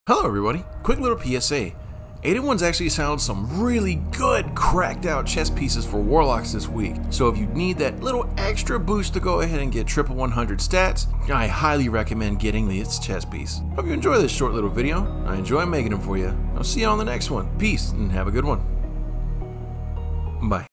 Hello everybody, quick little PSA. ADA-1's actually found some really good cracked out chest pieces for warlocks this week, so if you need that little extra boost to go ahead and get triple 100 stats, I highly recommend getting this chest piece. Hope you enjoy this short little video. I enjoy making them for you. I'll see you on the next one. Peace and have a good one. Bye.